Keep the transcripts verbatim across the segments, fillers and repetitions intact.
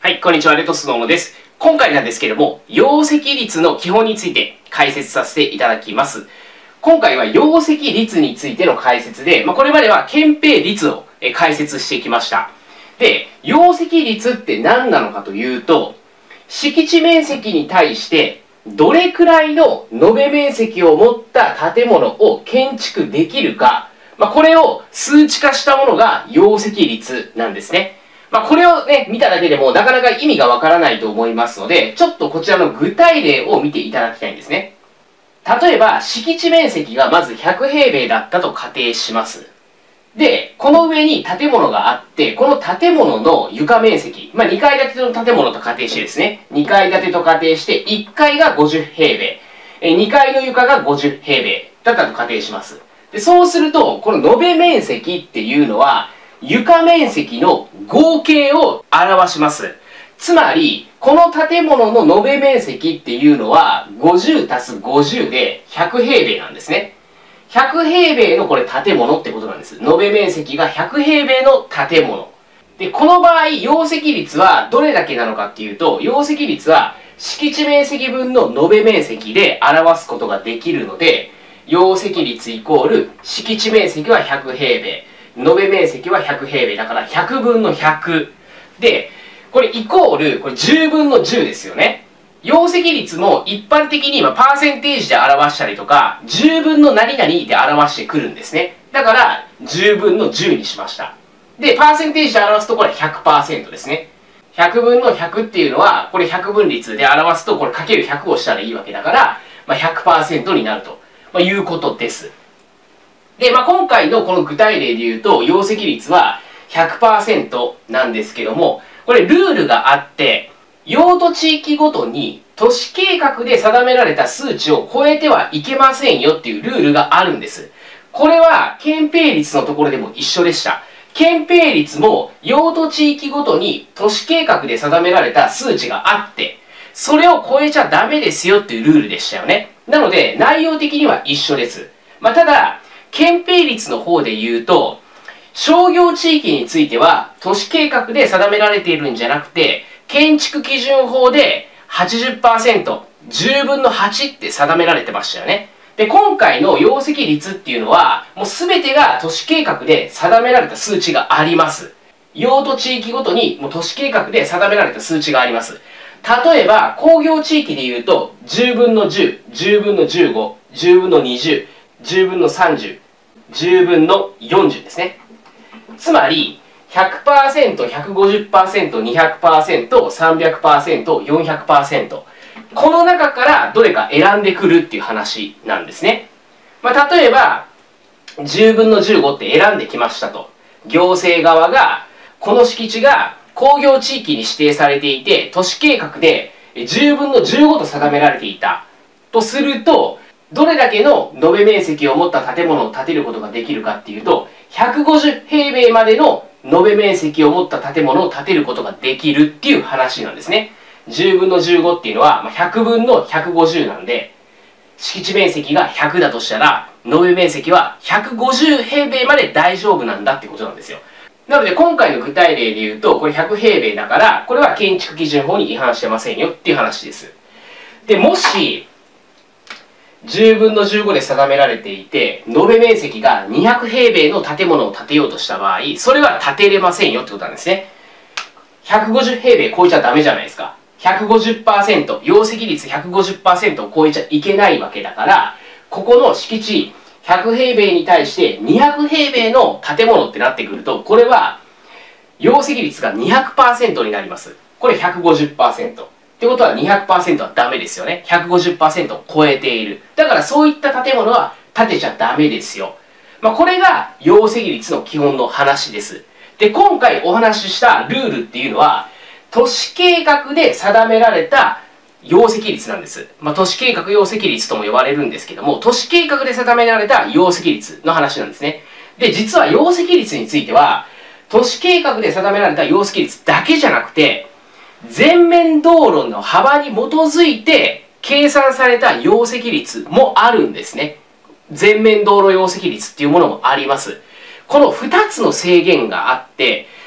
はい、こんにちは、レトスノーノです。今回なんですけれども、容積率の基本について解説させていただきます。今回は容積率についての解説で、まあ、これまでは憲兵率を解説してきました。で、容積率って何なのかというと、敷地面積に対してどれくらいの延べ面積を持った建物を建築できるか、まあ、これを数値化したものが容積率なんですね。まあこれをね、見ただけでもなかなか意味がわからないと思いますので、ちょっとこちらの具体例を見ていただきたいんですね。例えば、敷地面積がまずひゃくへいべいだったと仮定します。で、この上に建物があって、この建物の床面積、まあにかい建ての建物と仮定してですね、にかい建てと仮定して、いっかいがごじゅっへいべい、にかいの床がごじゅっへいべいだったと仮定します。で、そうすると、この延べ面積っていうのは、床面積の合計を表します。つまり、この建物の延べ面積っていうのは、ごじゅうたすごじゅうでひゃくへいべいなんですね。ひゃくへいべいのこれ建物ってことなんです。延べ面積がひゃくへいべいの建物。で、この場合、容積率はどれだけなのかっていうと、容積率は敷地面積分の延べ面積で表すことができるので、容積率イコール敷地面積はひゃくへいべい。延べ面積はひゃくへいべいだからひゃくぶんのひゃくで、これイコールこれじゅうぶんのじゅうですよね。容積率も一般的に今パーセンテージで表したりとかじゅうぶんの何々で表してくるんですね。だからじゅうぶんのじゅうにしました。で、パーセンテージで表すとこれ ひゃくパーセント ですね。ひゃくぶんのひゃくっていうのはこれひゃくぶん率で表すとこれかけるひゃくをしたらいいわけだから、まあ、ひゃくパーセント になるということです。で、まあ、今回のこの具体例で言うと、容積率は ひゃくパーセント なんですけども、これルールがあって、用途地域ごとに都市計画で定められた数値を超えてはいけませんよっていうルールがあるんです。これは憲兵率のところでも一緒でした。憲兵率も用途地域ごとに都市計画で定められた数値があって、それを超えちゃダメですよっていうルールでしたよね。なので、内容的には一緒です。まあ、ただ、憲兵率の方で言うと、商業地域については都市計画で定められているんじゃなくて、建築基準法で はちじゅっパーセント、じゅうぶんのはちって定められてましたよね。で、今回の容積率っていうのは、もうすべてが都市計画で定められた数値があります。用途地域ごとにもう都市計画で定められた数値があります。例えば、工業地域で言うと、じゅうぶんのじゅう、じゅうぶんのじゅうご、じゅうぶんのにじゅう、じゅうぶんのさんじゅう、じゅうぶんのよんじゅうですね。つまり、ひゃくパーセント、ひゃくごじゅっパーセント、にひゃくパーセント、さんびゃくパーセント、よんひゃくパーセント。この中からどれか選んでくるっていう話なんですね。まあ、例えば、じゅうぶんのじゅうごって選んできましたと。行政側が、この敷地が工業地域に指定されていて、都市計画でじゅうぶんのじゅうごと定められていた。とすると、どれだけの延べ面積を持った建物を建てることができるかっていうと、ひゃくごじゅうへいべいまでの延べ面積を持った建物を建てることができるっていう話なんですね。じゅうぶんのじゅうごっていうのはひゃくぶんのひゃくごじゅうなんで、敷地面積がひゃくだとしたら、延べ面積はひゃくごじゅうへいべいまで大丈夫なんだってことなんですよ。なので今回の具体例で言うと、これひゃくへいべいだから、これは建築基準法に違反してませんよっていう話です。で、もし、じゅうぶんのじゅうごで定められていて、延べ面積がにひゃくへいべいの建物を建てようとした場合、それは建てれませんよってことなんですね。ひゃくごじゅうへいべい超えちゃダメじゃないですか。ひゃくごじゅっパーセント、容積率 ひゃくごじゅっパーセント を超えちゃいけないわけだから、ここの敷地ひゃくへいべいに対してにひゃくへいべいの建物ってなってくると、これは容積率が にひゃくパーセント になります。これ ひゃくごじゅっパーセント。ってことは にひゃくパーセント はダメですよね。ひゃくごじゅっパーセント を超えている。だからそういった建物は建てちゃダメですよ。まあ、これが容積率の基本の話です。で、今回お話ししたルールっていうのは、都市計画で定められた容積率なんです。まあ、都市計画容積率とも呼ばれるんですけども、都市計画で定められた容積率の話なんですね。で、実は容積率については、都市計画で定められた容積率だけじゃなくて、全面道路の幅に基づいて計算された容積率もあるんですね。全面道路容積率っていうものもあります。このふたつの制限があって、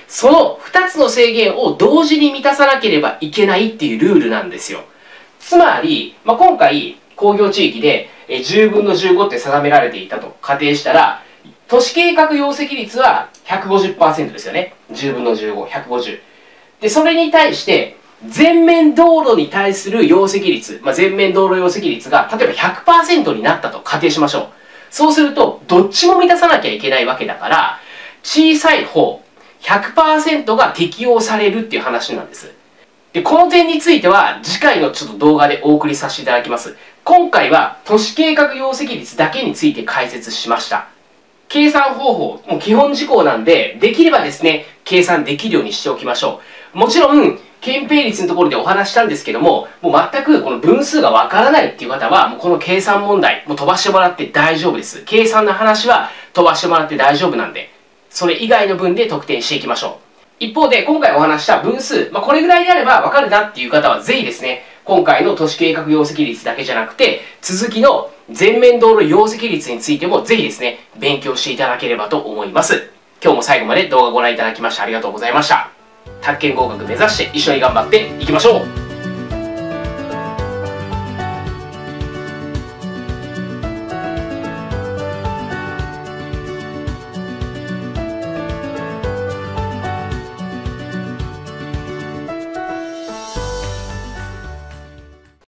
そのふたつの制限を同時に満たさなければいけないっていうルールなんですよ。つまり、まあ、今回工業地域でじゅうぶんのじゅうごって定められていたと仮定したら、都市計画容積率は ひゃくごじゅっパーセント ですよね。じゅうぶんのじゅうご、ひゃくごじゅう。で、それに対して、全面道路に対する容積率、まあ、全面道路容積率が例えば ひゃくパーセント になったと仮定しましょう。そうすると、どっちも満たさなきゃいけないわけだから、小さい方、ひゃくパーセント が適用されるっていう話なんです。で、この点については、次回のちょっと動画でお送りさせていただきます。今回は、都市計画容積率だけについて解説しました。計算方法、もう基本事項なんで、できればですね、計算できるようにしておきましょう。もちろん、憲兵率のところでお話したんですけども、もう全くこの分数がわからないっていう方は、もうこの計算問題、もう飛ばしてもらって大丈夫です。計算の話は飛ばしてもらって大丈夫なんで、それ以外の分で得点していきましょう。一方で、今回お話した分数、まあ、これぐらいであればわかるなっていう方は、ぜひですね、今回の都市計画容積率だけじゃなくて、続きの全面道路容積率についても、ぜひですね、勉強していただければと思います。今日も最後まで動画をご覧いただきましてありがとうございました。宅建合格目指して一緒に頑張っていきましょう。